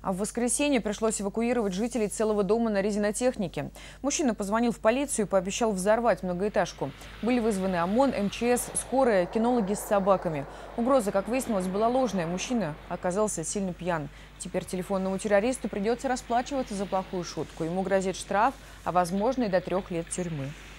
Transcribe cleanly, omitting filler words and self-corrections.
А в воскресенье пришлось эвакуировать жителей целого дома на резинотехнике. Мужчина позвонил в полицию и пообещал взорвать многоэтажку. Были вызваны ОМОН, МЧС, скорая, кинологи с собаками. Угроза, как выяснилось, была ложная. Мужчина оказался сильно пьян. Теперь телефонному террористу придется расплачиваться за плохую шутку. Ему грозит штраф, а возможно и до 3 лет тюрьмы.